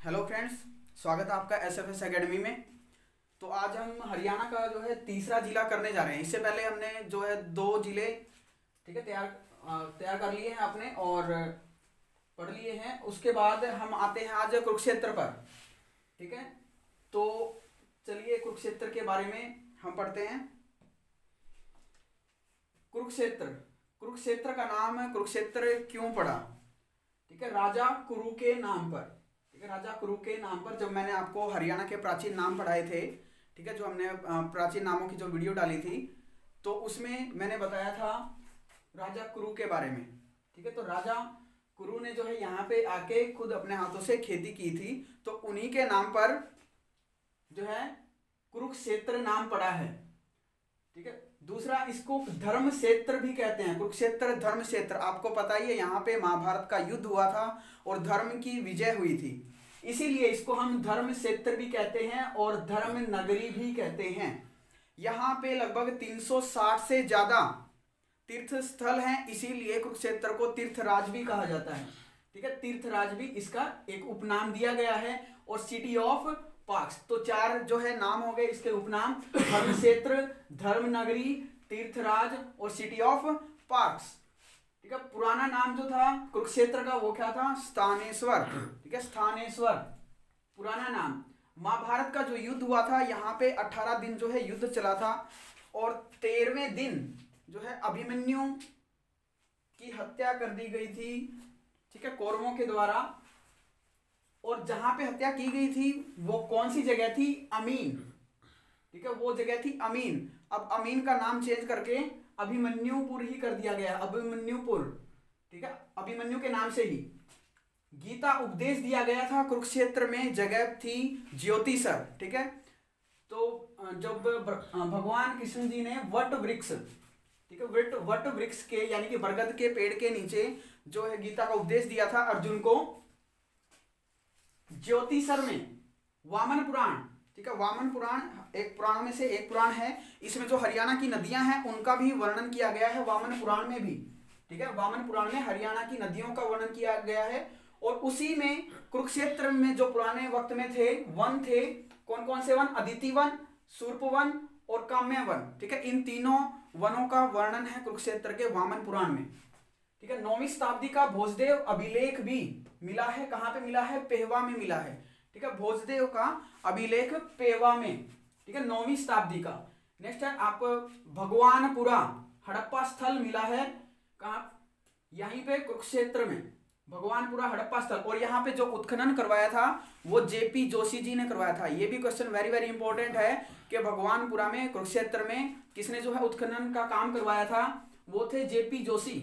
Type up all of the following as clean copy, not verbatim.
Hello friends, स्वागत है आपका एसएफएस एकेडमी में। तो आज हम हरियाणा का जो है तीसरा जिला करने जा रहे हैं। इससे पहले हमने जो है 2 जिले ठीक है तैयार कर लिए हैं आपने और पढ़ लिए हैं। उसके बाद हम आते हैं आज कुरुक्षेत्र पर। ठीक है, तो चलिए कुरुक्षेत्र के बारे में हम पढ़ते हैं। कुरुक्षेत्र का नाम है कुरुक्षेत्र क्यों पड़ा? ठीक है, राजा कुरु के नाम पर। ठीक है, राजा कुरु के नाम पर। जब मैंने आपको हरियाणा के प्राचीन नाम पढ़ाए थे, ठीक है, जो हमने प्राचीन नामों की जो वीडियो डाली थी, तो उसमें मैंने बताया था राजा कुरु के बारे में। ठीक है, तो राजा कुरु ने जो है यहाँ पे आके खुद अपने हाथों से खेती की थी, तो उन्हीं के नाम पर जो है कुरुक्षेत्र नाम पड़ा है। ठीक है, दूसरा इसको धर्म क्षेत्र भी कहते हैं। कुरुक्षेत्र धर्म क्षेत्र, आपको पता ही है यहाँ पे महाभारत का युद्ध हुआ था और धर्म की विजय हुई थी, इसीलिए इसको हम धर्म क्षेत्र भी कहते हैं और धर्म नगरी भी कहते हैं। यहाँ पे लगभग 360 से ज्यादा तीर्थ स्थल हैं, इसीलिए कुरुक्षेत्र को तीर्थराज भी कहा जाता है। ठीक है, तीर्थराज भी इसका एक उपनाम दिया गया है। और सिटी ऑफ पार्क्स, तो 4 जो है नाम हो गए इसके उपनाम: धर्म क्षेत्र, धर्म नगरी, तीर्थराज और सिटी ऑफ पार्क्स। ठीक है, पुराना नाम जो था कुरुक्षेत्र का वो क्या था? स्थानेश्वर। ठीक है, स्थानेश्वर पुराना नाम। महाभारत का जो युद्ध हुआ था यहाँ पे 18 दिन जो है युद्ध चला था और 13वें दिन जो है अभिमन्यु की हत्या कर दी गई थी। ठीक है, कौरवों के द्वारा। और जहां पे हत्या की गई थी वो कौन सी जगह थी? अमीन। ठीक है, वो जगह थी अमीन। अब अमीन का नाम चेंज करके अभिमन्युपुर ही कर दिया गया, अभिमन्युपुर। ठीक है, अभिमन्यु के नाम से ही गीता उपदेश दिया गया था। कुरुक्षेत्र में जगह थी ज्योतिसर। ठीक है, तो जब भगवान कृष्ण जी ने वट वृक्ष, ठीक है, वट वृक्ष के यानी कि बरगद के पेड़ के नीचे जो है गीता का उपदेश दिया था अर्जुन को, ज्योतिसर में वामन पुराण। ठीक है, वामन पुराण एक पुराणों में से एक पुराण है। इसमें जो हरियाणा की नदियां हैं उनका भी वर्णन किया गया है वामन पुराण में भी। ठीक है, वामन पुराण में हरियाणा की नदियों का वर्णन किया गया है। और उसी में कुरुक्षेत्र में जो पुराने वक्त में थे वन थे, कौन कौन से वन? अदिति वन, शूर्प वन और काम्य वन। ठीक है, इन तीनों वनों का वर्णन है कुरुक्षेत्र के वामन पुराण में। ठीक है, 9वीं शताब्दी का भोजदेव अभिलेख भी मिला है। कहां पे मिला है? पेहवा में मिला है। ठीक है, भोजदेव का अभिलेख पेहवा में। ठीक है, 9वीं शताब्दी का। नेक्स्ट है आप भगवानपुरा हड़प्पा स्थल मिला है। कहां? यहीं पे कुरुक्षेत्र में भगवानपुरा हड़प्पा स्थल। और यहाँ पे जो उत्खनन करवाया था वो जेपी जोशी जी ने करवाया था। ये भी क्वेश्चन वेरी वेरी इंपॉर्टेंट है कि भगवानपुरा में कुरुक्षेत्र में किसने जो है उत्खनन का काम करवाया था? वो थे जेपी जोशी।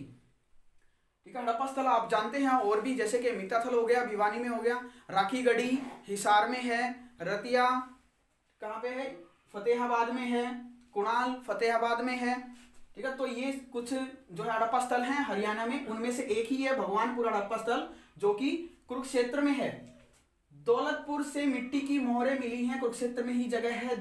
ठीक है, हड़प्पा स्थल आप जानते हैं और भी, जैसे कि मीताथल हो गया, भिवानी में हो गया, राखीगढ़ी हिसार में है, रतिया कहाँ पे है? फतेहाबाद में है, कुणाल फतेहाबाद में है। ठीक है, तो ये कुछ जो है हड़प्पा स्थल हैं हरियाणा में, उनमें से एक ही है भगवानपुर हड़प्पा स्थल जो कि कुरुक्षेत्र में है। दौलतपुर से मिट्टी की मोहरें मिली हैं, कुरुक्षेत्र में ही जगह है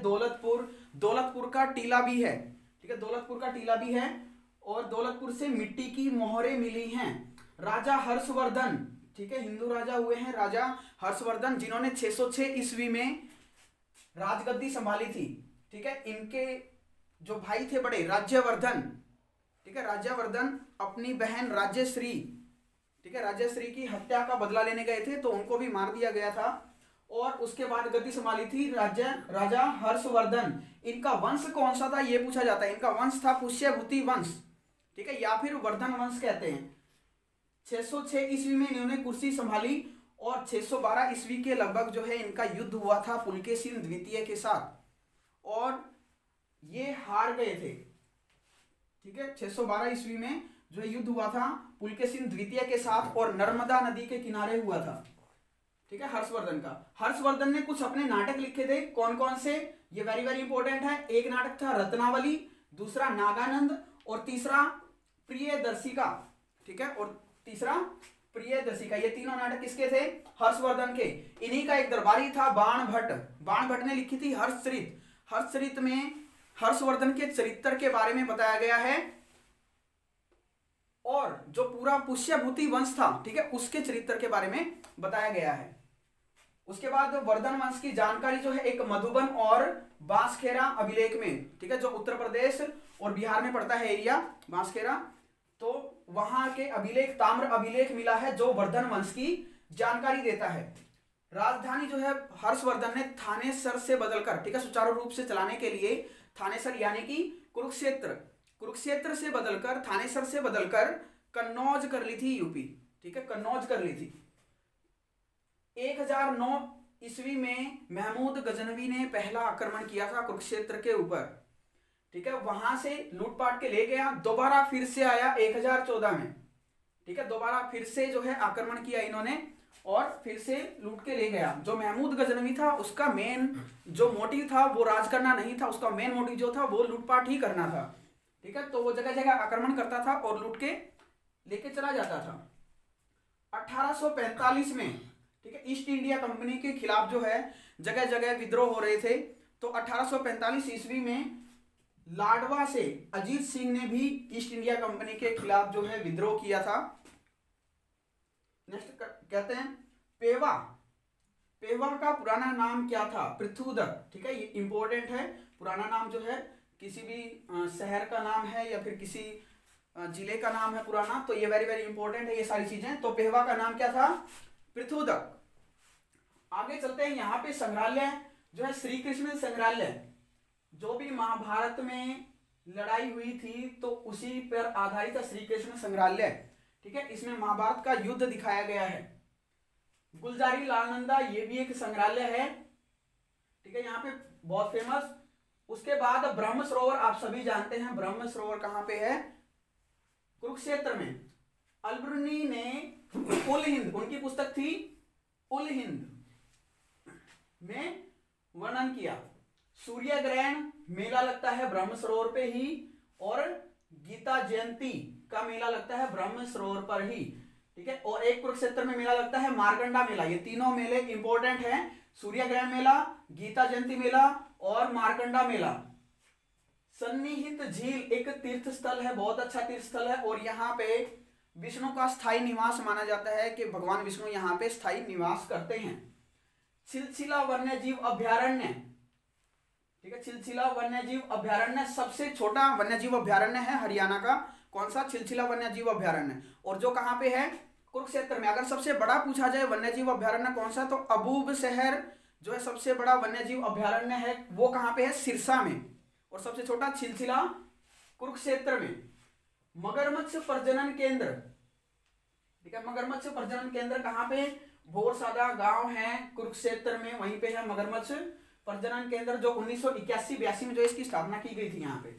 दौलतपुर का टीला भी है। ठीक है, दौलतपुर का टीला भी है और दौलतपुर से मिट्टी की मोहरें मिली हैं। राजा हर्षवर्धन, ठीक है, हिंदू राजा हुए हैं राजा हर्षवर्धन, जिन्होंने 606 ईस्वी में राजगद्दी संभाली थी। ठीक है, इनके जो भाई थे बड़े राज्यवर्धन, ठीक है, राज्यवर्धन अपनी बहन राज्यश्री, ठीक है, राज्यश्री की हत्या का बदला लेने गए थे तो उनको भी मार दिया गया था। और उसके बाद गद्दी संभाली थी राजा हर्षवर्धन। इनका वंश कौन सा था ये पूछा जाता है। इनका वंश था पुष्यभूति वंश। ठीक है, या फिर वर्धन वंश कहते हैं। 606 ईस्वी में इन्होंने कुर्सी संभाली और 612 ईस्वी के लगभग जो है इनका युद्ध हुआ था पुलकेशिन द्वितीय के साथ और ये हार गए थे। ठीक है, 612 ईस्वी में जो युद्ध हुआ था पुलकेशिन द्वितीय के साथ और नर्मदा नदी के किनारे हुआ था। ठीक है, हर्षवर्धन का। हर्षवर्धन ने कुछ अपने नाटक लिखे थे। कौन कौन से? ये वेरी वेरी इंपॉर्टेंट है। एक नाटक था रत्नावली, दूसरा नागानंद और तीसरा प्रियदर्शिका। ठीक है, और तीसरा प्रियदर्शिका। ये तीनों नाटक किसके थे? हर्षवर्धन के। इन्हीं का एक दरबारी था बाण भट्ट ने लिखी थी हर्षचरित। हर्षचरित में हर्षवर्धन के चरित्र के बारे में बताया गया है और जो पूरा पुष्यभूति वंश था, ठीक है, उसके चरित्र के बारे में बताया गया है। उसके बाद वर्धन वंश की जानकारी जो है एक मधुबन और बांसखेड़ा अभिलेख में, ठीक है, जो उत्तर प्रदेश और बिहार में पड़ता है एरिया बांसखेड़ा, तो वहां के अभिलेख, ताम्र अभिलेख मिला है जो वर्धन वंश की जानकारी देता है। राजधानी जो है हर्षवर्धन ने थानेसर से बदलकर, ठीक है, सुचारू रूप से चलाने के लिए थानेसर यानी कि कुरुक्षेत्र से बदलकर, थानेसर से बदलकर कन्नौज कर ली थी यूपी, ठीक है, कन्नौज कर ली थी। 1009 ईस्वी में महमूद गजनवी ने पहला आक्रमण किया था कुरुक्षेत्र के ऊपर, ठीक है, वहां से लूटपाट के ले गया, दोबारा फिर से आया 1014 में, ठीक है, दोबारा फिर से जो है आक्रमण किया इन्होंने और फिर से लूट के ले गया। जो महमूद गजनवी था उसका मेन जो मोटिव था वो राज करना नहीं था, उसका मेन मोटिव जो था वो लूटपाट ही करना था, ठीक है, तो वो जगह जगह आक्रमण करता था और लूट के लेके चला जाता था। 1845 में, ठीक है, ईस्ट इंडिया कंपनी के खिलाफ जो है जगह जगह विद्रोह हो रहे थे, तो 1845 ईस्वी में लाडवा से अजीत सिंह ने भी ईस्ट इंडिया कंपनी के खिलाफ जो है विद्रोह किया था। नेक्स्ट कहते हैं पेवा। पेवा का पुराना नाम क्या था? पृथुदक, ठीक है, ये इंपॉर्टेंट है। पुराना नाम जो है किसी भी शहर का नाम है या फिर किसी जिले का नाम है पुराना, तो ये वेरी वेरी इंपॉर्टेंट है ये सारी चीजें। तो पेवा का नाम क्या था? पृथुदक। आगे चलते हैं, यहाँ पे संग्रहालय जो है श्री कृष्ण संग्रहालय, जो भी महाभारत में लड़ाई हुई थी तो उसी पर आधारित है श्री कृष्ण संग्रहालय, ठीक है, इसमें महाभारत का युद्ध दिखाया गया है। गुलजारी लाल नंदा, ये भी एक संग्रहालय है, ठीक है, यहाँ पे बहुत फेमस। उसके बाद ब्रह्म सरोवर, आप सभी जानते हैं ब्रह्म सरोवर कहाँ पे है? कुरुक्षेत्र में। अलबरूनी ने उल हिंद, उनकी पुस्तक थी उल हिंद में वर्णन किया। सूर्य ग्रहण मेला लगता है ब्रह्म सरोवर पे ही, और गीता जयंती का मेला लगता है ब्रह्म सरोवर पर ही, ठीक है। और एक कुरुक्षेत्र में मेला लगता है मारकंडा मेला। ये तीनों मेले इंपॉर्टेंट हैं, सूर्य ग्रहण मेला, गीता जयंती मेला और मारकंडा मेला। सन्निहित झील एक तीर्थ स्थल है, बहुत अच्छा तीर्थ स्थल है, और यहाँ पे विष्णु का स्थायी निवास माना जाता है कि भगवान विष्णु यहाँ पे स्थायी निवास करते हैं। छिलछिला वन्यजीव अभ्यारण्य, ठीक है, छिलछिला वन्यजीव अभ्यारण्य सबसे छोटा वन्यजीव अभ्यारण्य है हरियाणा का। कौन सा? छिलछिला वन्यजीव अभ्यारण्य। और जो कहाँ पे है? कुरुक्षेत्र में। अगर सबसे बड़ा पूछा जाए वन्यजीव अभ्यारण्य कौन सा, तो अबूब शहर जो है सबसे बड़ा वन्यजीव अभ्यारण्य है, वो कहाँ पे है? सिरसा में। और सबसे छोटा छिलछिला कुरुक्षेत्र में। मगरमच्छ प्रजनन केंद्र, ठीक है, मगरमच्छ प्रजनन केंद्र कहाँ पे? भोरसादा गांव है कुरुक्षेत्र में, वहीं पे है मगरमच्छ प्रजनन केंद्र, जो 1981-82 में जो इसकी स्थापना की गई थी यहाँ पे।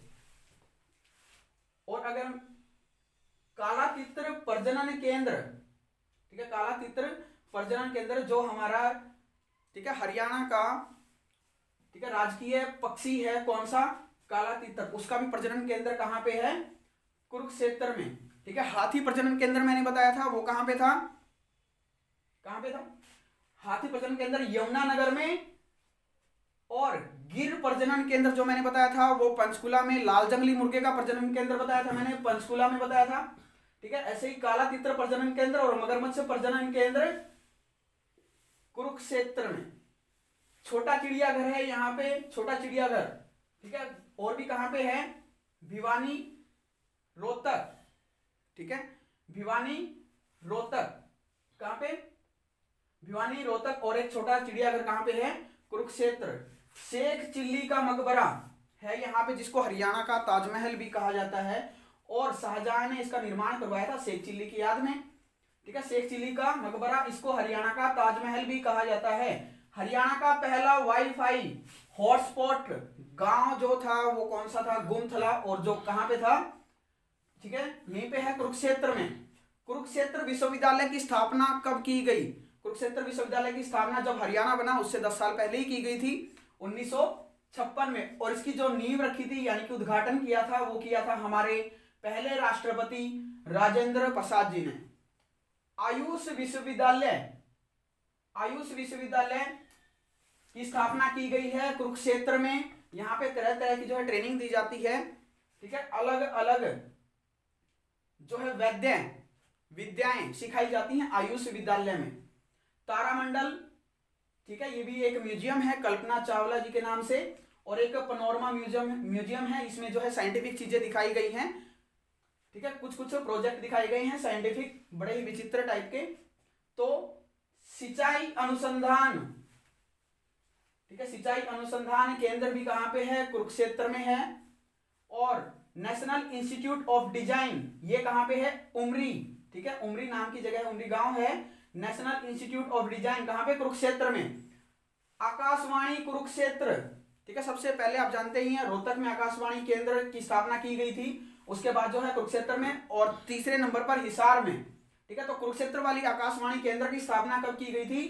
और अगर काला तित्र प्रजनन केंद्र, ठीक है, काला तित्र प्रजनन केंद्र जो हमारा, ठीक है, हरियाणा का, ठीक है, राजकीय पक्षी है, कौन सा? काला तितर। उसका भी प्रजनन केंद्र कहाँ पे है? कुरुक्षेत्र में, ठीक है। हाथी प्रजनन केंद्र मैंने बताया था, वो कहाँ पे था? कहाँ पे था हाथी प्रजनन केंद्र? यमुनानगर में। और गिर प्रजनन केंद्र जो मैंने बताया था वो पंचकुला में। लाल जंगली मुर्गे का प्रजनन केंद्र बताया था मैंने, पंचकुला में बताया था, ठीक है। ऐसे ही काला तितर प्रजनन केंद्र और मगरमच्छ प्रजनन केंद्र कुरुक्षेत्र में। छोटा चिड़ियाघर है यहाँ पे, छोटा चिड़ियाघर, ठीक है। और भी कहाँ पे है? भिवानी, रोहतक, ठीक है, भिवानी, रोहतक। कहाँ पे? भिवानी, रोहतक। और एक छोटा चिड़ियाघर कहाँ पे है? कुरुक्षेत्र। शेख चिल्ली का मकबरा है यहाँ पे, जिसको हरियाणा का ताजमहल भी कहा जाता है, और शाहजहां ने इसका निर्माण करवाया था शेख चिल्ली की याद में, ठीक है। शेख चिल्ली का मकबरा, इसको हरियाणा का ताजमहल भी कहा जाता है। हरियाणा का पहला वाईफाई हॉटस्पॉट गांव जो था वो कौन सा था? गुमथला। और जो कहां पे था? ठीक है, यहीं पे है कुरुक्षेत्र में। कुरुक्षेत्र विश्वविद्यालय की स्थापना कब की गई? कुरुक्षेत्र विश्वविद्यालय की स्थापना जब हरियाणा बना उससे 10 साल पहले ही की गई थी, 1956 में। और इसकी जो नींव रखी थी यानी कि उद्घाटन किया था वो किया था हमारे पहले राष्ट्रपति राजेंद्र प्रसाद जी ने। आयुष विश्वविद्यालय, आयुष विश्वविद्यालय की स्थापना की गई है कुरुक्षेत्र में। यहाँ पे तरह तरह की जो है ट्रेनिंग दी जाती है, ठीक है, अलग अलग जो है विद्याएं सिखाई जाती हैं आयुष विद्यालय में। तारामंडल, ठीक है, ये भी एक म्यूजियम है कल्पना चावला जी के नाम से, और एक पनोरमा म्यूजियम है, इसमें जो है साइंटिफिक चीजें दिखाई गई हैं। ठीक है, कुछ कुछ प्रोजेक्ट दिखाए गए हैं साइंटिफिक, बड़े ही विचित्र टाइप के। तो सिंचाई अनुसंधान, ठीक है, सिंचाई अनुसंधान केंद्र भी कहां पे है, कुरुक्षेत्र में है। और नेशनल इंस्टीट्यूट ऑफ डिजाइन ये कहां पे है, उमरी, ठीक है, उमरी नाम की जगह, उमरी गांव है। नेशनल इंस्टीट्यूट ऑफ डिजाइन कहां पे, कुरुक्षेत्र में। आकाशवाणी कुरुक्षेत्र, ठीक है, सबसे पहले आप जानते ही हैं रोहतक में आकाशवाणी केंद्र की स्थापना की गई थी, उसके बाद जो है कुरुक्षेत्र में, और तीसरे नंबर पर हिसार में। ठीक है, तो कुरुक्षेत्र वाली आकाशवाणी केंद्र की स्थापना कब की गई थी,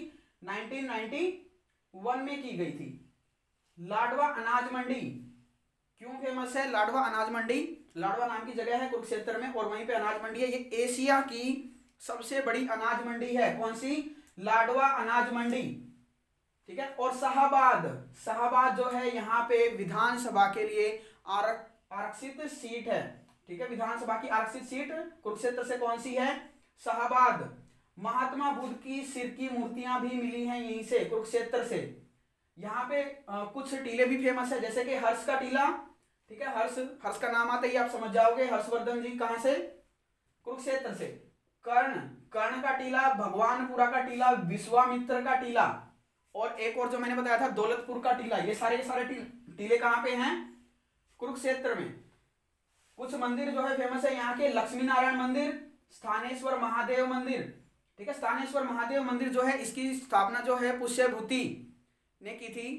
1991 में की गई थी। लाडवा अनाज मंडी क्यों फेमस है, लाडवा अनाज मंडी, लाडवा नाम की जगह है कुरुक्षेत्र में, और वहीं पे अनाज मंडी है। ये एशिया की सबसे बड़ी अनाज मंडी है, कौन सी, लाडवा अनाज मंडी। ठीक है, और शाहबाद, शाहबाद जो है यहाँ पे विधानसभा के लिए आरक्षित सीट है। ठीक है, विधानसभा की आरक्षित सीट कुरुक्षेत्र से कौन सी है, शाहबाद। महात्मा बुद्ध की सिर की मूर्तियां भी मिली हैं यहीं से, कुरुक्षेत्र से। यहाँ पे कुछ टीले भी फेमस है, जैसे कि हर्ष का टीला, ठीक है, हर्ष का नाम आता ही आप समझ जाओगे, हर्षवर्धन जी कहां से, कुरुक्षेत्र से। कर्ण का टीला, भगवानपुरा का टीला, विश्वामित्र का टीला, और एक और जो मैंने बताया था दौलतपुर का टीला, ये सारे के सारे टीले कहां पे हैं, कुरुक्षेत्र में। कुछ मंदिर जो है फेमस है यहाँ के, लक्ष्मी नारायण मंदिर, स्थानेश्वर महादेव मंदिर। ठीक है, स्थानेश्वर महादेव मंदिर जो है इसकी स्थापना जो है पुष्यभूति ने की थी,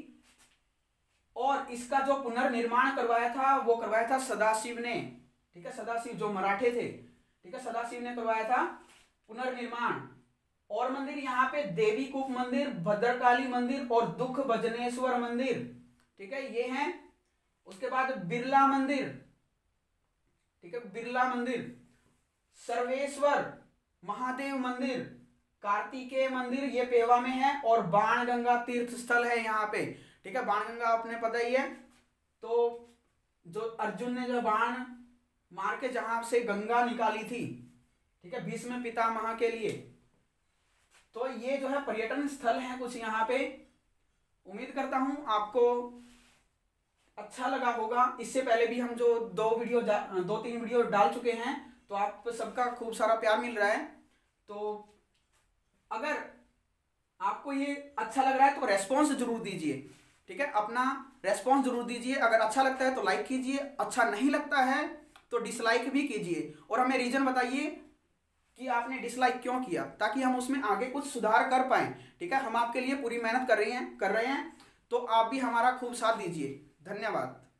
और इसका जो पुनर्निर्माण करवाया था वो करवाया था सदाशिव ने। ठीक है, सदाशिव जो मराठे थे, ठीक है, सदाशिव ने करवाया था पुनर्निर्माण। और मंदिर यहाँ पे देवी कूप मंदिर, भद्रकाली मंदिर और दुख भजनेश्वर मंदिर, ठीक है, ये हैं। उसके बाद बिरला मंदिर, ठीक है, बिरला मंदिर, सर्वेश्वर महादेव मंदिर, कार्तिकेय मंदिर ये पेवा में है, और बाणगंगा तीर्थ स्थल है यहाँ पे। ठीक है, बाणगंगा आपने पता ही है, तो जो अर्जुन ने जो बाण मार के जहां से गंगा निकाली थी, ठीक है, भीष्म पितामह के लिए, तो ये जो है पर्यटन स्थल है कुछ यहाँ पे। उम्मीद करता हूं आपको अच्छा लगा होगा। इससे पहले भी हम जो 2-3 वीडियो डाल चुके हैं, तो आप सबका खूब सारा प्यार मिल रहा है। तो अगर आपको ये अच्छा लग रहा है तो रेस्पॉन्स जरूर दीजिए। ठीक है, अपना रेस्पॉन्स जरूर दीजिए। अगर अच्छा लगता है तो लाइक कीजिए, अच्छा नहीं लगता है तो डिसलाइक भी कीजिए, और हमें रीजन बताइए कि आपने डिसलाइक क्यों किया, ताकि हम उसमें आगे कुछ सुधार कर पाएं। ठीक है, हम आपके लिए पूरी मेहनत कर रहे हैं, तो आप भी हमारा खूब साथ दीजिए। धन्यवाद।